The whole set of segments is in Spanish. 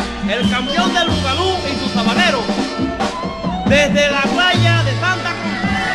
el campeón del Bugalú y sus habaneros, desde la playa de Santa Cruz.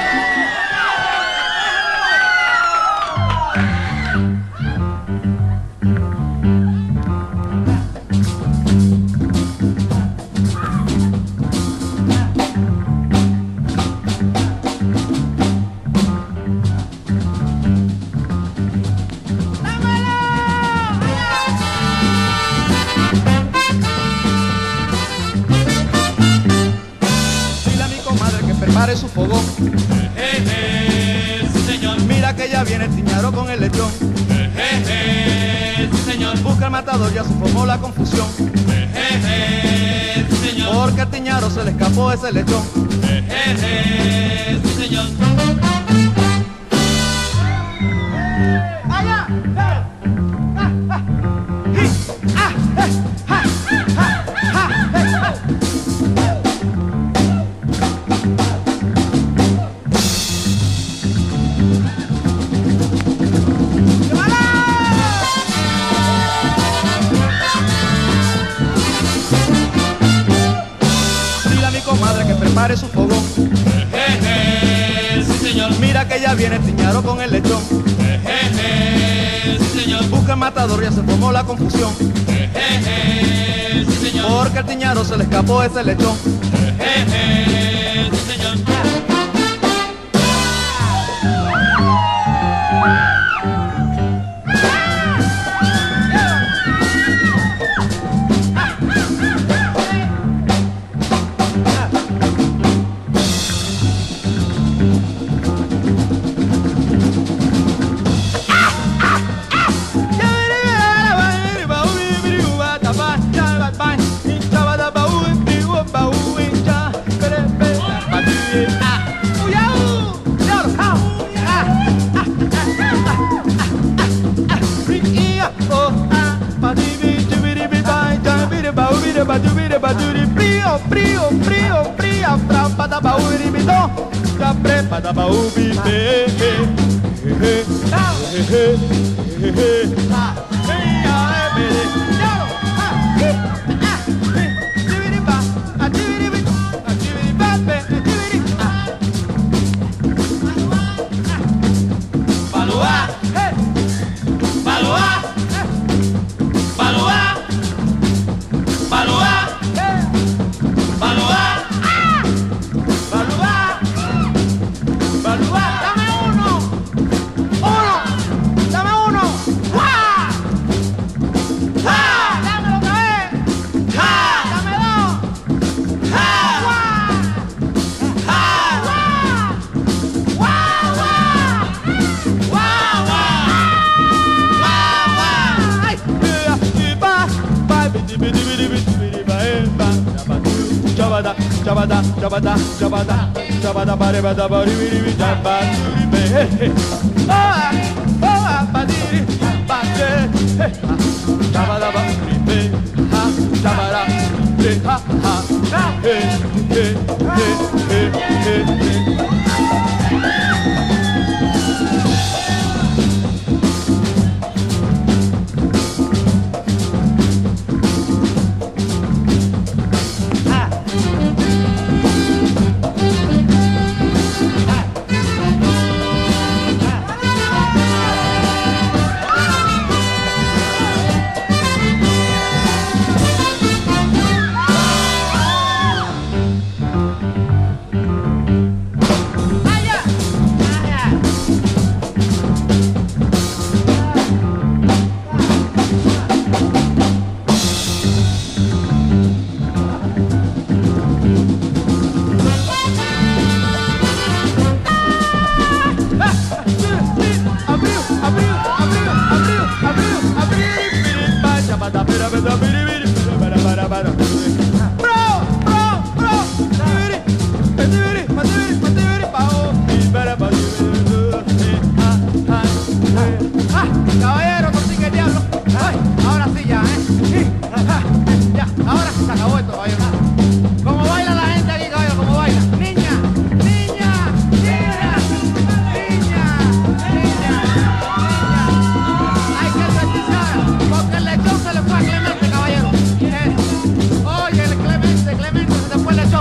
Prepare su fogón. Sí, señor. Mira que ya viene el tiñaro con el lechón. Sí, señor. Busca el matador, ya se formó la confusión. Sí, señor. Porque al tiñaro se le escapó ese lechón. Sí, señor. ¡Allá! Comadre que prepare su fogón. Sí, señor. Mira que ya viene el tiñaro con el lechón. Sí, señor. Busca el matador, ya se formó la confusión. Sí, señor. Porque al tiñaro se le escapó ese lechón. Sí, señor.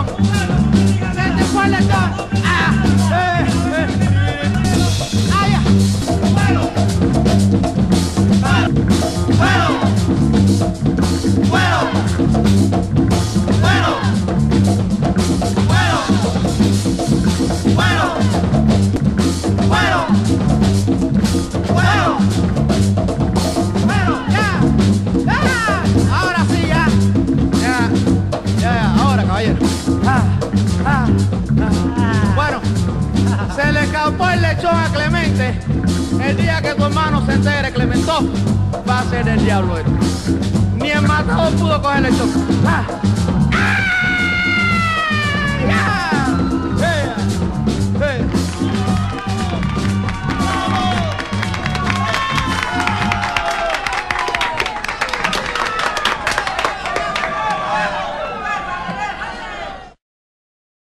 Se te fue el lechón. ¡Ay, ya! Ahora sí, ya. Ahora, caballero. Bueno, se le escapó el lechón a Clemente. El día que tu hermano se entere, Clementó, va a ser el diablo esto. Ni el matador pudo coger el lechón.